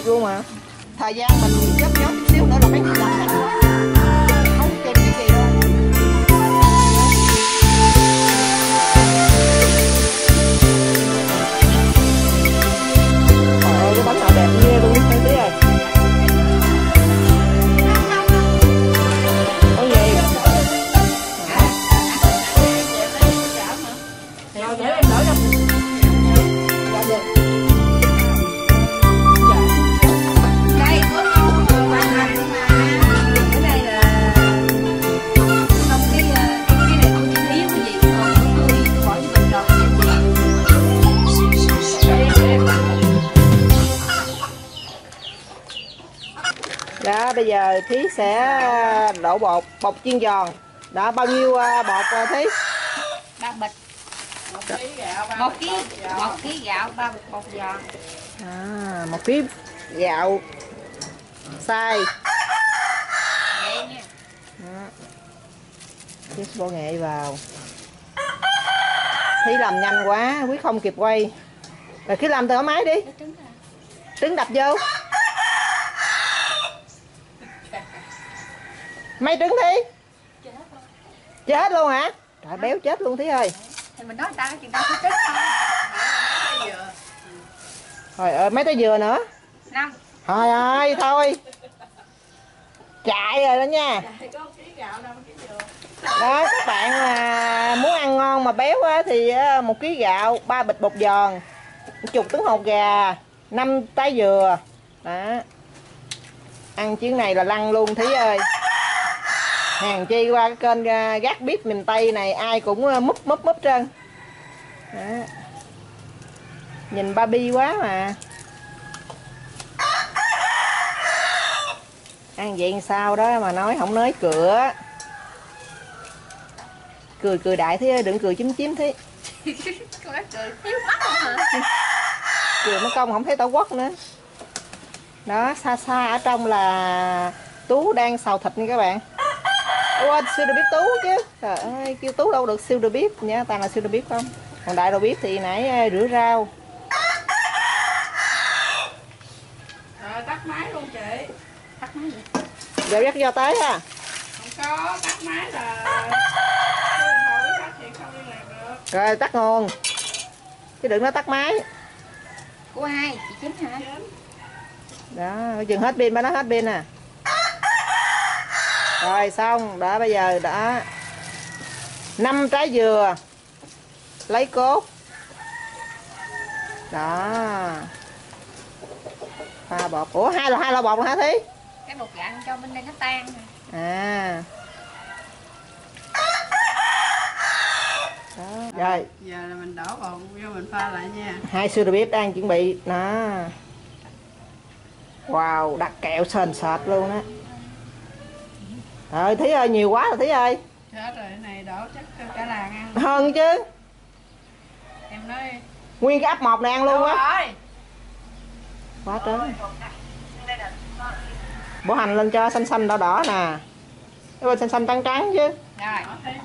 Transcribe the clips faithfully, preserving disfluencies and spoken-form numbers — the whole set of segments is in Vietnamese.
luôn mà. Thời gian mình chớp nhót chút xíu nữa là mấy người làm nhanh quá, không kịp cái gì đâu. Trời ơi, cái bánh nào đẹp ghê luôn đi Tí ơi. Có gì? Rồi để em đỡ cho. Đó, bây giờ Thí sẽ đổ bột, bột chiên giòn. Đó, bao nhiêu bột Thí? ba bịch. Một ký gạo, một ký, một ký gạo, ba bịch bột giòn. À, một ký gạo xay. Nghệ nha. Chiếc bột nghệ vào. Thí làm nhanh quá, Quý không kịp quay. Rồi cứ làm từ ở máy đi. Trứng đập vô. Mấy trứng Thí? Chết luôn. Chết luôn hả? Trời, béo chết luôn Thí ơi. Thì mình nói ta cái chuyện ta cứ trứng thôi. Trời ơi, mấy trái dừa nữa? Năm. Trời ơi, thôi. Chạy rồi đó nha. Đó, các bạn mà muốn ăn ngon mà béo á, thì một ký gạo, ba bịch bột giòn, một chục trứng hột gà, năm trái dừa. Đó. Ăn chuyến này là lăn luôn Thí ơi. Hàng chi qua cái kênh Gác Bếp miền Tây này ai cũng múp múp múp trơn. Đó. Nhìn Barbie quá mà. Ăn vậy sao đó mà nói không nói cửa. Cười cười đại Thí ơi, đừng cười chúm chím Thí. Con đã cười thiếu mắt không hả? Cười mất công không thấy Tổ Quốc nữa. Đó, xa xa ở trong là Tú đang xào thịt nha các bạn. Quên siêu đầu bếp Tú chứ. Trời ơi, kêu Tú đâu được siêu đầu bếp nha, toàn là siêu đầu bếp không. Còn đại đầu bếp thì nãy rửa rau. Rồi tắt máy luôn chị. Tắt máy vậy. Giờ dắt vô tới ha. Không có, tắt máy là số điện thoại khách thì không liên lạc được. Rồi tắt nguồn. Chứ đừng nói tắt máy. Của ai? Chị Chính hả? Đó, chừng hết pin, ba nó hết pin nè. Rồi xong, đó bây giờ đã năm trái dừa. Lấy cốt. Đó. Pha bột. Ủa hai là hai lọ bột rồi hả Thí? Cái bột gạo cho bên đây nó tan rồi. À. Đó. Rồi. Giờ là mình đổ bột vô mình pha lại nha. Hai siêu đầu bếp đang chuẩn bị. Đó. Wow, đặt kẹo sền sệt luôn á. Trời Thí ơi, nhiều quá rồi Thí ơi. Chết rồi, cái này đổ chắc cho cả làng ăn. Hơn chứ. Em nói Nguyên cái ấp một này ăn luôn á. rồi. Quá trớn. Bổ hành lên cho xanh xanh đỏ đỏ nè. Cái bên xanh xanh trắng trắng chứ. Rồi.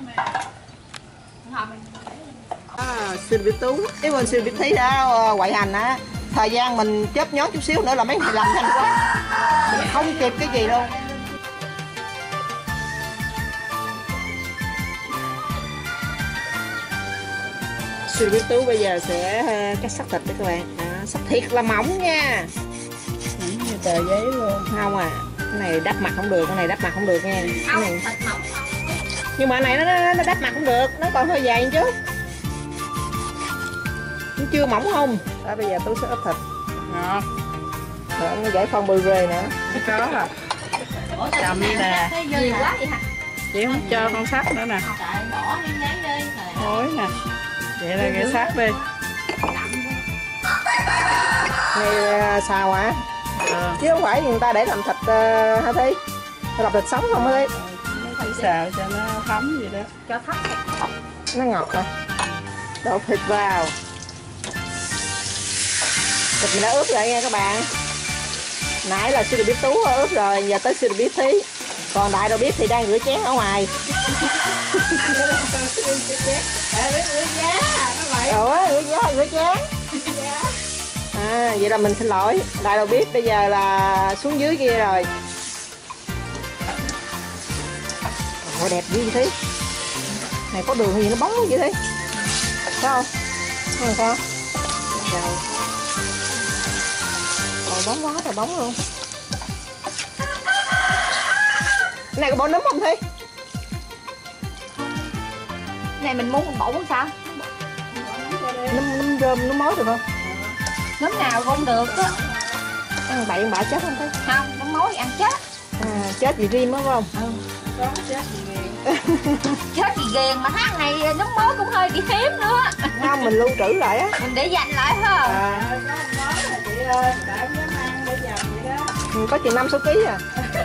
À, siêu đầu bếp Tú. Cái bên siêu đầu bếp Thí đã quậy hành á. Thời gian mình chớp nhót chút xíu nữa là mấy người làm nhanh quá, mình không kịp cái gì luôn. Siêu bếp Tú bây giờ sẽ cắt sắt thịt đấy các bạn. Đó, sắt thiệt là mỏng nha. Mỏng như tờ giấy luôn. Không à, cái này đắp mặt không được, cái này đắp mặt không được nha. Cái này... Thịt mỏng không? Nhưng mà cái này nó, nó đắp mặt không được, nó còn hơi dài chút. Nó chưa mỏng không? Đó bây giờ Tú sẽ ướp thịt. Ngọt. Rồi nó giải phân bư rê nữa. Có à. Chậm nè. Nhiều quá vậy hả? Chị không cho con sắt nữa nè. Trời, bỏ miếng giấy đi. Thối nè. Vậy là cái sắt đi. Nghe sao hả? Ừ. Chứ không phải người ta để làm thịt uh, hả Thí? Làm thịt sống không hả Thí? Phải xào cho nó thấm vậy đó. Cho thấm thịt. Nó ngọt rồi. Đổ thịt vào. Thịt mình đã ướp lại nha các bạn. Nãy là siêu đầu bếp Tú ướp rồi, giờ tới siêu đầu bếp Thí. Còn đại đầu bếp thì đang rửa chén ở ngoài. Ủa, rửa giá, rửa chén. À, À, vậy là mình xin lỗi. Đại đầu bếp bây giờ là xuống dưới kia rồi. Ồ, đẹp dữ thế. Này có đường gì nó bóng vậy thế? Sao không? Không sao? Trời. Ồ, bóng quá trời bóng luôn. Cái này có bỏ nấm không Thi? Này mình muốn mình bỏ muốn sao? Nấm, nấm rơm, nấm mối được không? Nấm nào cũng được á. Ăn bậy ăn bạ chết không Thi? Không, nấm mối thì ăn chết. À, chết vì rim đúng không? Ừ. Có chết gì ghiền. Chết vì ghiền mà tháng này nấm mối cũng hơi bị hiếm nữa. Không, mình lưu trữ lại á. Mình để dành lại ha. À, Có một món là chị ơi, đã dám ăn để dầm vậy đó. có chừng năm số ký à.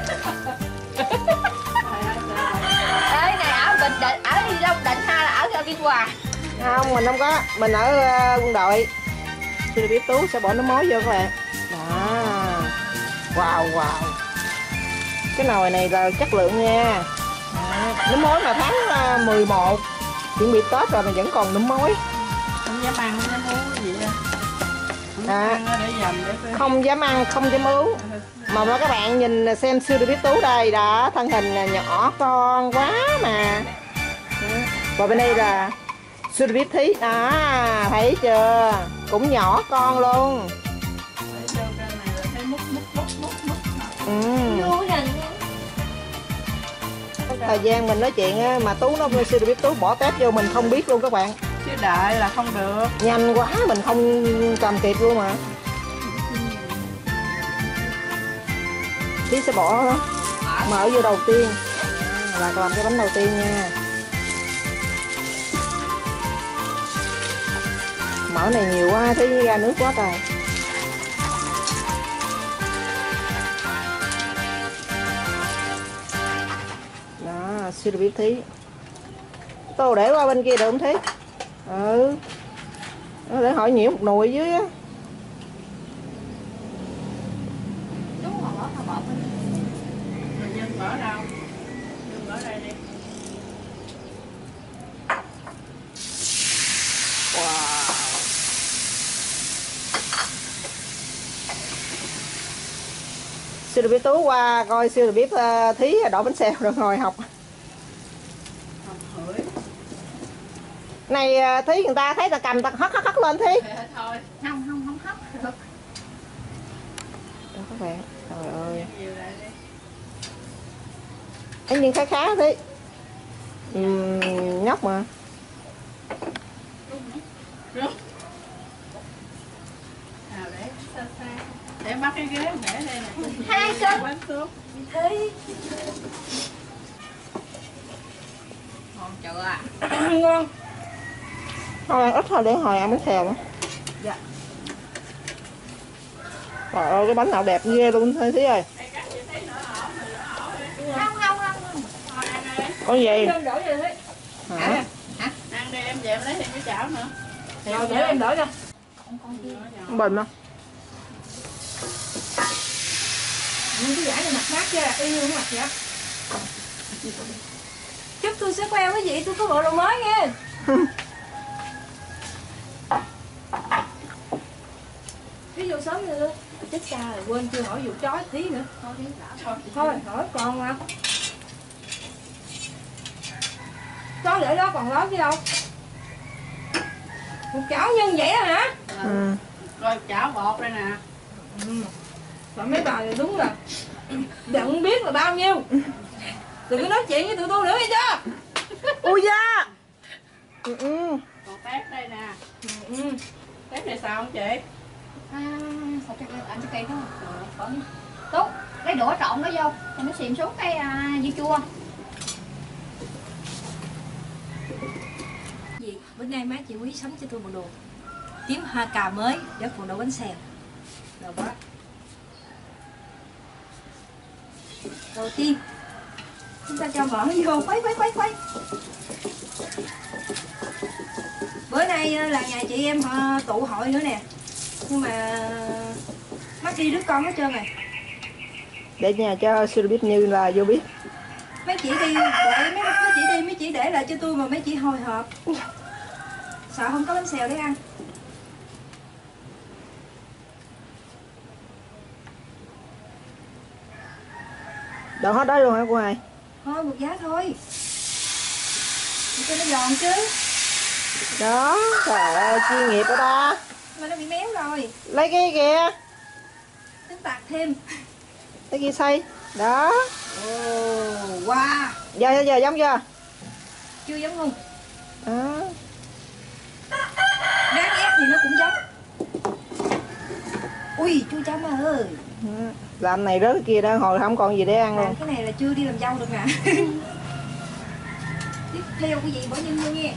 Ê này ở Bình Định, ở Long Định hay là ở Biên Hòa? Không, mình không có, mình ở uh, quân đội. Sư bếp Tú sẽ bỏ nấm mối vô các bạn. Đó. Wow wow. Cái nồi này là chất lượng nha. Đó. Nấm mối mà tháng uh, mười một chuẩn bị Tết rồi mà vẫn còn nấm mối. Không dám ăn, không dám uống cái gì đó. Không dám À. ăn để dầm để Không dám ăn, không dám uống. Mà mà các bạn nhìn xem sư bếp Tú đây đã, thân hình là nhỏ con quá mà. Đó. Và bên đây là sư bếp Thí đó, thấy chưa, cũng nhỏ con luôn. để cho cái này là thấy mút mút mút mút mút. Ừ. Vui hình. Thời gian mình nói chuyện á, mà Tú nó sư bếp Tú bỏ tép vô mình không biết luôn các bạn. Chứ đợi là không được. Nhanh quá mình không cầm kịp luôn mà. Tí sẽ bỏ đó. Mở vô đầu tiên là làm cái bánh đầu tiên nha. Mỡ này nhiều quá thấy ra nước quá trời. Đó, sư bếp Thí. Tô để qua bên kia được không Thí? Ừ. Đó, để hỏi nhiễu một nồi ở dưới á. Đúng rồi, bỏ bỏ bên. Mình nhân bỏ đâu? Nhân bỏ đây đi. Wow. Sư bếp Tú qua coi sư bếp uh, Thí đổ bánh xèo rồi ngồi học. Không hửi. Này uh, Thí người ta thấy ta cầm ta hất hất hất lên Thí. Thế thôi. Không, không, không hấp được. Đó các bạn. Trời ơi. Nhiều lại đi. Ấy nhưng khá khá Thí. Uhm, nhóc mà. Đúng. Nào để xa xa. Để bắt cái ghế để đây nè. Hai cân. Bánh xuống. Thi. Ngon chưa? Ngon. Thôi ăn ít thôi để hồi ăn bánh xèo nữa. Dạ. Trời ơi cái bánh nào đẹp ghê luôn Thí Thí ơi. Không, không, không. Thôi ăn đi. Có gì? Em đổ vậy đấy. Hả? Ăn đi em về em lấy thêm cái chảo nữa. Rồi để em đổ cho. Không bình không? Nhưng cái giải này mặt mát chứ, y như mặt vậy. Chúc tôi sẽ quen với chị, tôi có bộ đồ mới nghe. Ví dụ sớm nữa luôn. Chết cha rồi, quên chưa hỏi vụ chói tí nữa. Thôi, hỏi còn mà. Chói để đó còn đó chứ đâu. Một chảo nhân vậy đó hả? Ừ. Rồi chảo bột đây nè. Ừ. Rồi mấy bà thì đúng rồi. Đừng biết là bao nhiêu. Đừng có nói chuyện với tụi tôi nữa nghe chưa? Ui da. Ừ, ừ. Còn tép đây nè. Ừ. Tép này sao không chị? À, sao cho cái anh cây đó. Rồi, tốt, lấy đũa trộn nó vô, cho nó xìm xuống cái à, dưa chua. Gì? Bữa nay má chị Quý sắm cho tôi bộ đồ tím hoa cà mới để phụ đổ bánh xèo. Rồi quá. Đầu tiên chúng ta cho mỡ vô, khuấy khuấy khuấy khuấy. Bữa nay là nhà chị em họ tụ hội nữa nè. Nhưng mà mất đi đứa con hết trơn rồi. Để nhà cho sư biết như là vô biết. Mấy chị đi, để mấy, mấy chị đi, mấy chị để lại cho tôi mà mấy chị hồi hộp. Sợ không có bánh xèo để ăn. Đổ hết đó luôn hả cô hai? Thôi một giá thôi. Để cho nó giòn chứ. Đó, trời ơi, chuyên nghiệp của ta. Mà nó bị méo rồi. Lấy cái kìa. Tính tạt thêm. Lấy kia xay. Đó. Ồ, wow. Giờ, giờ, giờ giống chưa? Chưa giống không? Đó. Ráng ép thì nó cũng giống. Ui, chua chấm ơi. Làm này rớt cái kia đó, hồi không còn gì để ăn À, luôn. cái này là chưa đi làm dâu được nè. Tiếp theo cái gì bỏ nhân vô nghe.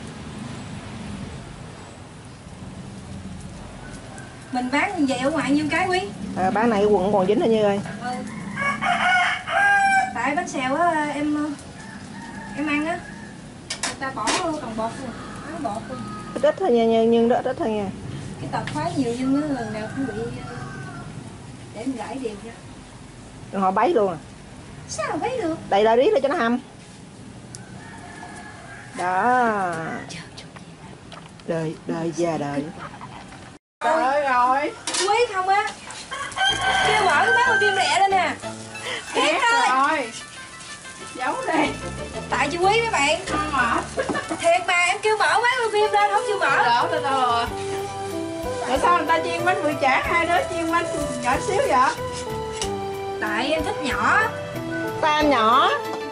Mình bán như vậy ở ngoài nhiêu cái Quý? À, bán này cái quần còn dính thôi Như ơi. Ừ. Tại bánh xèo á em em ăn á, người ta bỏ còn bột luôn, bán bột luôn. Ít ít thôi nha, nhưng, nhưng đó ít ít thôi nha. Cái tật khoái nhiều nhưng á lần nào cũng bị để em gãi đều nha. Rồi họ bấy luôn à. Sao mà bấy được? Đầy đợi riết để cho nó hầm. Đó. Đời, đời già đời. Trời ơi rồi. Quý không á? Kêu bỏ cái bán phim rẻ lên nè. Thiệt rồi. Rồi. Giấu đi. Tại chị Quý mấy bạn. Không mở. Thiệt mà em kêu mở bán phim lên không chịu mở. Đỡ từ từ rồi. Tại sao người ta chiên bánh mười chả, hai đứa chiên bánh nhỏ xíu vậy? Tại em thích nhỏ. Tam nhỏ.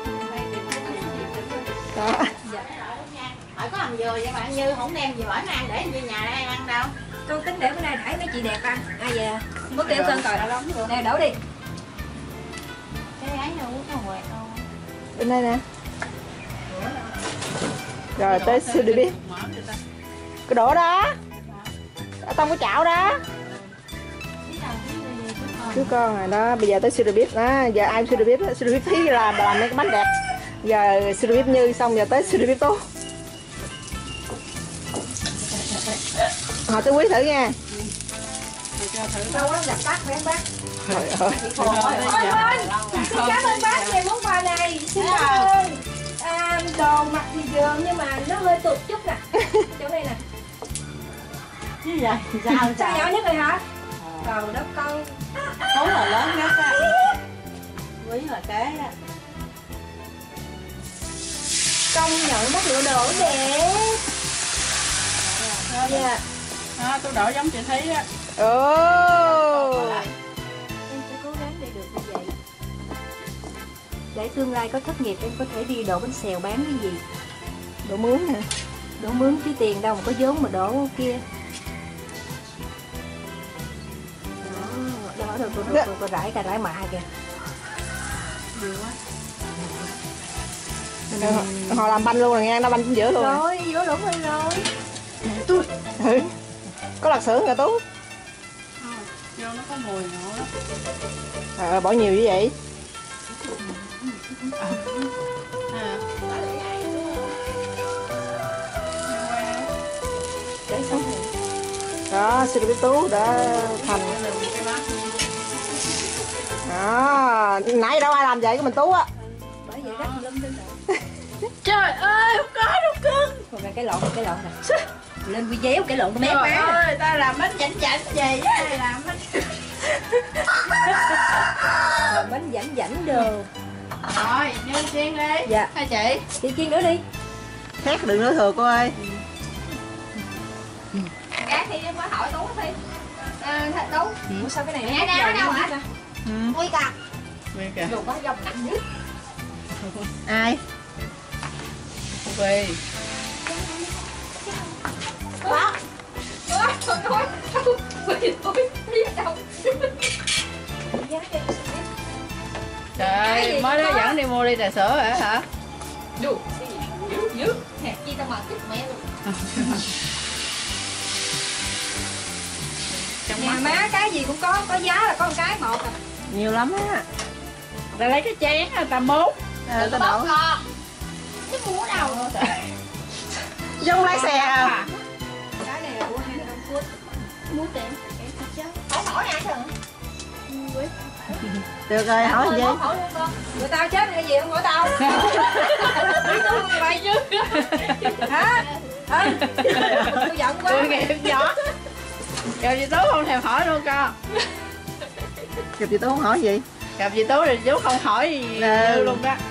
Đó. Hỏi có hầm dừa vậy bạn Như không đem gì hỏi mang để về nhà đây ăn đâu. Con tính để bữa nay đãi mấy chị đẹp ăn. Ai về mất tiêu cân rồi. Nè đổ đi. Cái ấy đâu có quẹt đâu. Bên đây nè. Rồi tới siêu đi biết. Cái đổ đó. Ở trong cái chảo đó. Chú con rồi đó, bây giờ tới siêu bếp đó, giờ ai siêu bếp siêu bếp thấy là làm mấy cái bánh đẹp. Giờ siêu bếp Như xong giờ tới siêu bếp Tú. Họ tới Quý thử nha. Đâu đó đặt bác phải không bác? Trời ơi. Ôi bên, xin cảm ơn bác về món quà này. Xin cảm ơn. À, đồ mặt thì dường nhưng mà nó hơi tụt chút nè. Chỗ này nè. Chứ vậy sao Sao nhỏ nhất rồi hả? Trời đất con. Tú là lớn nhất á. Quý là kế á. Công nhận bác lựa đồ đẹp. Dạ. À, tôi đổ giống chị Thí á. Ồ. Em sẽ cố gắng để được như vậy. Để tương lai có thất nghiệp em có thể đi đổ bánh xèo bán cái gì. Đổ mướn nè. Đổ mướn chứ tiền đâu mà có vốn mà đổ kia. Đó, đó rồi tôi tôi tôi rải cà rải mạ kìa. Nhiều quá. Họ, họ làm banh luôn rồi nghe, nó banh chính giữa luôn. Rồi, vô đúng rồi rồi. Tôi. Ừ. Có lật xưởng rồi Tú. Vô nó có mùi nữa đó. Trời ơi, bỏ nhiều như vậy. À. Để xong rồi. Đó, siêu bếp Tú đã thành. Đó, nãy đâu ai làm vậy của mình Tú á. Bởi vậy rắc lum lên rồi. Trời ơi, không có đâu cưng. Rồi cái lộn cái lộn nè. Lên video cái lộn cái mép Trời má. ơi, ta làm bánh chảnh chảnh về với ai làm bánh. Rồi bánh rảnh rảnh đồ. Rồi, Như chiên đi. Dạ. Hai chị. Chị chiên nữa đi. Khác đừng nói thừa cô ơi. Cái thì em có hỏi Tú đi. À, thật Tú. Ủa sao cái này Mẹ nó đang ở đâu hả? hả? Ui cà. Nguyên kìa. Đồ có dòng nặng dữ. Ai? Quỳ. Đó. Ôi, trời ơi. Quỳ tôi. Đi đâu? Trời ơi, mới đó dẫn đi mua ly trà sữa hả hả? Đủ. Dữ dữ. Nè, chi tao mà thích mẹ luôn. Nhà má cái gì cũng có, có giá là có một cái một à. Nhiều lắm á. Ta lấy cái chén rồi ta mốt. À, Đừng có tao bóp đổ. con. Chứ mua đâu. Giống lái xe à. Cái này là của hai trăm phút. Mua tiền. Hỏi hỏi ai thử. Được rồi, hỏi gì? Hỏi luôn con. Người tao chết cái gì không hỏi tao. Biết tôi không mày chứ. Hả? Ừ. Tôi giận quá. Tôi nghe gió. Rồi chị Tú không thèm hỏi luôn con. Kịp chị Tú không hỏi gì? Gặp chị Tú thì chú không hỏi gì Ừ. luôn đó.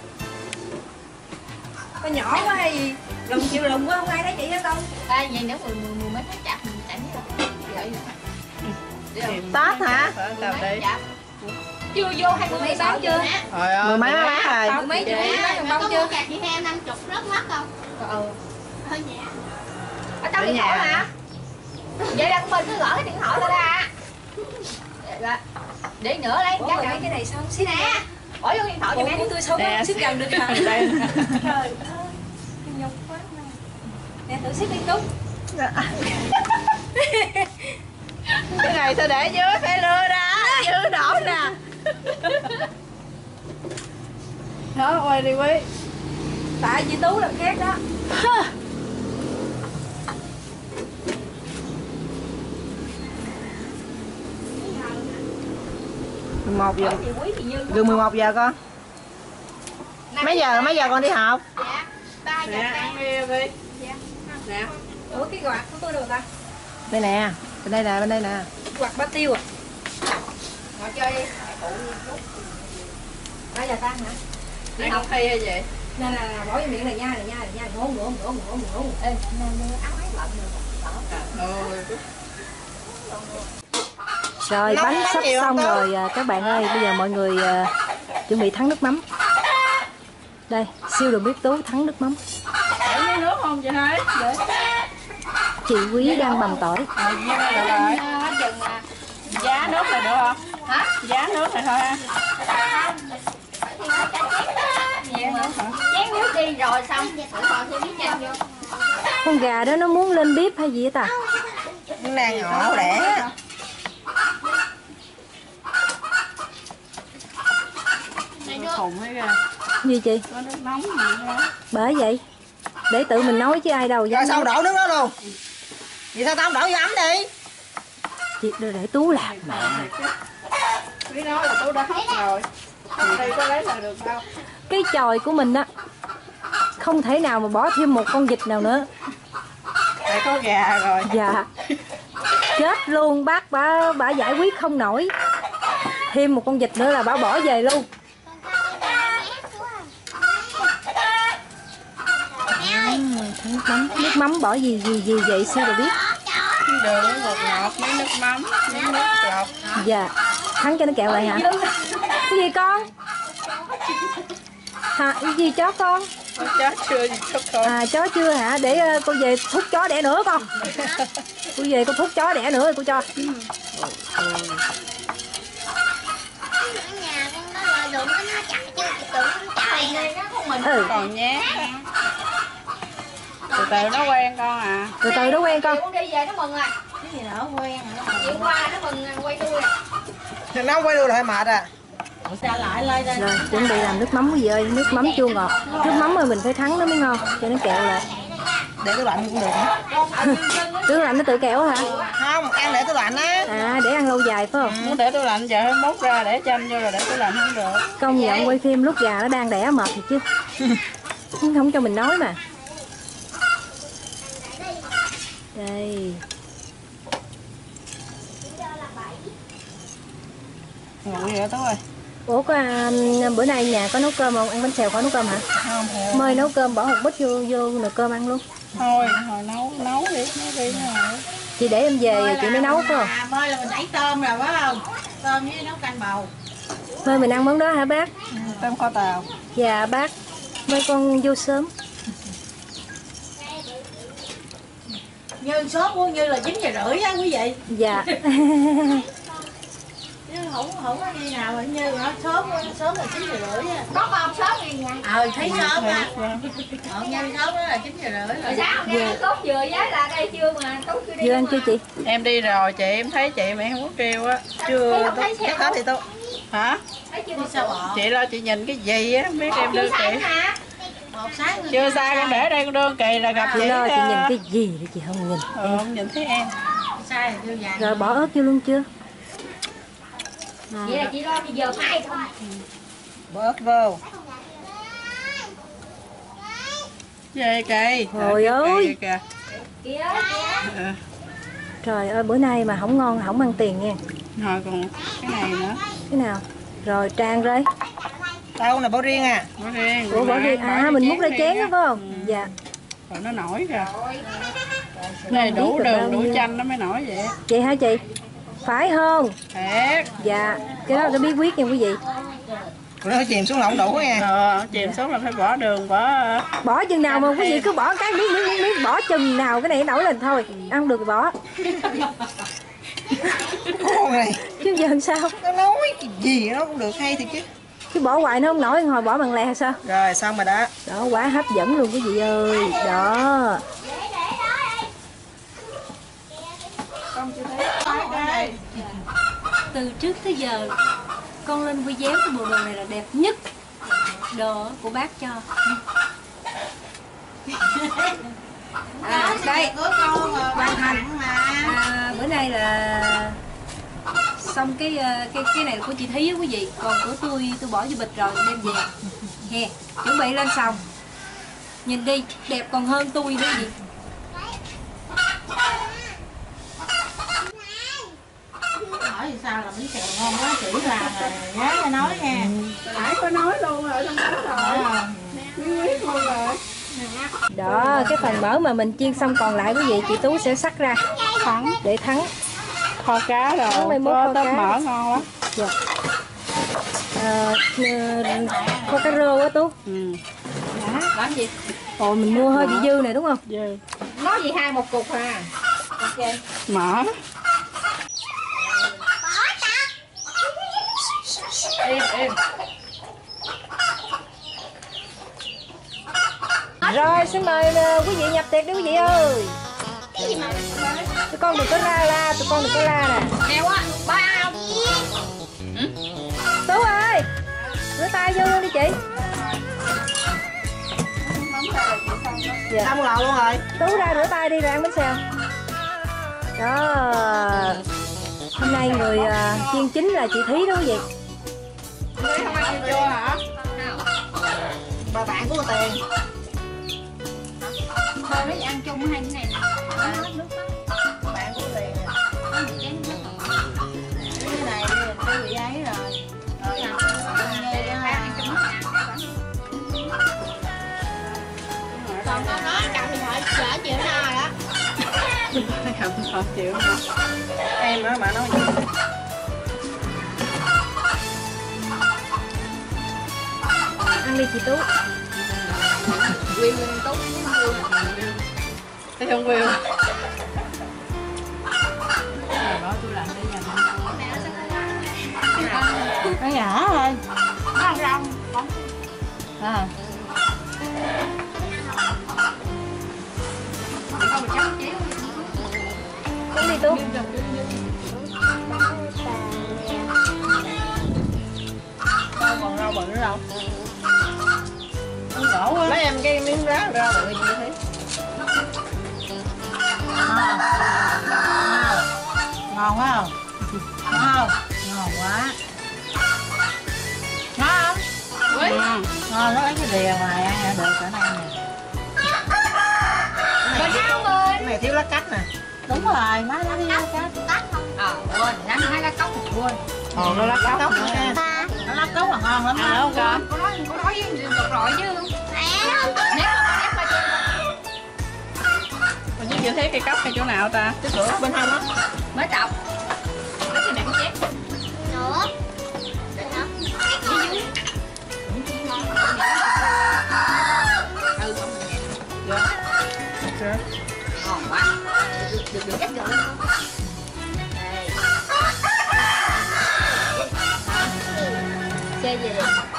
Con nhỏ quá hay gì? Lùng chịu lùng quá không ai thấy chị hết không? Ê, vậy nếu mười mười mười mấy tháng chạp mình chạy vậy. Tết hả? Phải tao đi. Chưa vô hai mươi mấy bán chưa? Trời ơi. Mười mấy bán rồi. Mười mấy chị Mày bán có bông mua chưa? cà chị heo năm chục rất mắc không? Ừ. Ở nhà. Ở trong Ở điện nhà. thoại hả? Vậy là mình cứ gõ cái điện thoại ra ra. Dạ. Để nữa lấy Ủa cái rồi này mấy cái này sao không ship nè. Bỏ vô điện thoại cho Ủa mẹ. của tôi sống Nè. không ship gần được hả? Đây. Trời ơi, nhục quá mà. Nè thử ship đi Tú. Cái này sao để dưới phải lưa ra, dưới đổ nè. Đó, quay đi quý. Tại chị Tú làm khác đó. mười một giờ. Chị Quý thì như Gần mười một giờ con. Mấy giờ mấy giờ con đi học? dạ. ba giờ Nè, sáng. ăn đi đi. Dạ. Nè. Ủa cái quạt của tôi đâu ta? Đây nè, bên đây nè, bên đây nè. Quạt ba tiêu à? Ngồi chơi đi. ba giờ tan hả? Ăn không thi hay gì? Nè nè nè, bỏ vô miệng này nha, này nha, này nha, ngủ ngủ ngủ ngủ ngủ. Ê, nè, nè, áo ấy lận rồi. Ôi. Rồi Nấu bánh bánh sắp nhiều xong không rồi à, các bạn ơi, bây giờ mọi người à, chuẩn bị thắng nước mắm. Đây, siêu đồ bếp Tú thắng nước mắm. Để miếng nước không chị thấy? Để. Chị Quý đang bằm tỏi. Rồi, nhiêu rồi rồi. Chừng à. Giá nước này được không? Hả? Giá nước này thôi ha. Chén nước đi rồi xong thử còn thêm miếng chanh vô. Con gà đó nó muốn lên bếp hay gì vậy ta? Nó đang ngộ đẻ. Khùng hết kìa. Gì chị? Có nước nóng gì đó. Bởi vậy. Để tự mình nói chứ ai đâu Rồi dám sao nói. đổ nước đó luôn? Vậy sao tao không đổ vô ấm đi? Chị để, để Tú làm mà. Quý nói là tôi đã hết rồi. Không đây có lấy là được đâu. Cái chòi của mình á, không thể nào mà bỏ thêm một con vịt nào nữa. Tại có gà rồi. Dạ. Chết luôn, bác bà, bà giải quyết không nổi. Thêm một con vịt nữa là bà bỏ về luôn. Uhm, thắng nước mắm. Nước mắm bỏ gì gì gì vậy sao được biết. Đường, bột ngọt, miếng nước mắm, miếng nước lọc. Dạ. Thắng cho nó kẹo lại hả? Cái gì con? Hả? Cái gì chó con? Con chó chưa gì cho con. À chó chưa hả? Để uh, cô về thúc chó đẻ nữa con. Cô về cô thúc chó đẻ nữa rồi cô cho. Ở nhà con nó lợi dụng nó nó chặt chứ chị tưởng nó chạy này nó không mình. Ừ. Còn nhát. Từ từ nó quen con à. Từ từ nó quen con. Con đi về nó mừng rồi. Cái gì nữa quen hả? Chị qua nó mừng quay đuôi à. Thì nó quay đuôi lại mệt à. Ra lại lên đây. Rồi chuẩn bị làm nước mắm quý vị ơi. Nước mắm chua ngọt. Nước mắm mà mình phải thắng nó mới ngon. Cho nó kẹo lại. Để tủ lạnh cũng được hả? Tủ lạnh nó tự kẹo hả? Không, ăn để tủ lạnh á. À để ăn lâu dài phải không? Muốn để tủ lạnh giờ móc ra để chanh vô rồi để tủ lạnh không được. Công nhận quay phim lúc gà nó đang đẻ mệt thiệt chứ. Không cho mình nói mà. Đây. Ngủ gì đó Tú ơi. Ủa có à, bữa nay nhà có nấu cơm không? Ăn bánh xèo có nấu cơm hả? Không hiểu. Mời nấu cơm bỏ một bít vô vô nồi cơm ăn luôn. Thôi, hồi nấu nấu đi, nấu đi rồi. Chị để em về rồi chị mới nấu phải không? À mơi là mình đẩy tôm rồi phải không? Tôm với nấu canh bầu. Mời mình ăn món đó hả bác? Tôm kho tàu. Dạ bác. Mời con vô sớm. Như sốt của Như là chín giờ rưỡi á quý vị. Dạ. Chứ không không có khi nào mà Như nó sớm sớm là chín giờ rưỡi á. Có con sớm gì nha. Ờ thấy sớm á. Ờ Như sớm đó là chín giờ rưỡi rồi. Sáng Dạ. tốt vừa giá là đây chưa mà tốt chưa đi. Vừa ăn chưa chị? Em đi rồi chị, em thấy chị mà em không có kêu á. Chưa. Chắc hết thì tôi. Hả? Thấy chưa đi sao bỏ. Chị lo chị nhìn cái gì á, không biết em đưa chị. Một sáng Chưa sai con để đây con đưa kỳ là gặp Chị chị. lo chị à. nhìn cái gì để chị không nhìn. Ừ, không nhìn thấy em. sai rồi đưa vàng. Rồi bỏ ớt vô luôn chưa? Vậy là chị lo bây giờ mai không? Bớt vô. Về kỳ. Trời ơi. Kìa. Kìa kìa. Ừ. Trời ơi bữa nay mà không ngon không ăn tiền nha. Rồi còn cái này nữa. Cái nào? Rồi Trang rồi. Đâu nè, bỏ riêng à. Bỏ riêng. Ủa bỏ riêng à, mình múc ra chén đó phải không? Ừ. Dạ. Rồi nó nổi kìa. Này đủ đường, đủ chanh nó mới nổi vậy. Chị hả chị? Phải không? Thiệt. Dạ. Cái đó là bí quyết nha quý vị. Nó phải chìm xuống lỏng đủ nha. Ờ, chìm xuống là phải bỏ đường, bỏ... Bỏ chừng nào mà quý vị cứ bỏ cái miếng miếng miếng, miếng bỏ chừng nào cái này nổi lên thôi. Ăn không được thì bỏ. Con này. Chứ giờ làm sao? Nó nói cái gì nó cũng được hay thì chứ. Chứ bỏ hoài nó không nổi, hồi bỏ bằng lè hay sao? Rồi xong rồi đó. Đó, quá hấp dẫn luôn quý vị ơi. Đó. Từ trước tới giờ con lên video cái bộ đồ này là đẹp nhất đồ của bác cho. À, đây hoàn thành. À, bữa nay là xong cái cái cái này là của chị Thí á quý vị, còn của tôi tôi bỏ vô bịch rồi đem về. Hè, chuẩn bị lên sòng. Nhìn đi, đẹp còn hơn tôi nữa gì. Hỏi thì sao là bánh xèo ngon quá, chỉ là nhớ cho nói nha. Nãy có nói luôn rồi, trong đó rồi. Bí quyết luôn rồi. Đó, cái phần mỡ mà mình chiên xong còn lại quý vị, chị Tú sẽ sắc ra Thắng. để thắng. Kho cá rồi, Thắng mai mốt có kho tép cá. mỡ ngon lắm. Dạ. À, kho cá rô á Tú. Ừ. Làm gì? Ồ mình mua hơi bị dư này đúng không? Dư. Nói gì hai một cục à? Ok. Mỡ. Im im. Rồi xin mời quý vị nhập tiệc đi quý vị ơi. Tụi con đừng có la la, tụi con đừng có la nè. Nèo á, ba không? Tú ơi, rửa tay vô luôn đi chị. Dạ. Xong lò luôn rồi. Tú ra rửa tay đi rồi ăn bánh xèo. Đó. Hôm nay người uh, chiên chính là chị Thí đó quý vị. Thí không ăn chưa hả? Bà bạn của Tiền. Thôi mới ăn chung hay cái này nè. Bạn của Tiền. Cái này tôi bị ấy rồi. Rồi còn con nói cầm thì hỏi chở chịu nào đó. Không, không chịu nữa. Em á mà nói gì? Ăn đi chị Tú. Quyên Quyên Tú. Thấy không Will? Đó tôi làm để dành. Nó nhỏ thôi. Nó ăn rong. À. Uống đi Tú. Đâu còn rau bự nữa đâu. Không đổ quá. Lấy em cái miếng rau rau bự gì thế? Ngon quá không? Ngon không? Ngon quá. Ngon không? Ừ. Ngon, nó lấy cái rìa ngoài ăn được cả năm nè. Bên sao bên? Cái này thiếu lá cách nè. Đúng rồi, má nó đi cá. Ờ, quên, nắm hai lá cốc một quên. Còn nó lá cốc nữa nha. Nó lát cốt là ngon lắm. À, không có. Có nói có nói với được rồi chứ. Nếu mà con ép ba chân. Mình chứ chưa thấy cây cốc hay chỗ nào ta? Cái cửa bên hông á. Mới tập. Lấy cái này chép. nữa Ừ, không mình nhẹ. Dạ. Ngon quá. Được được được chắc được. Đây. Xe gì?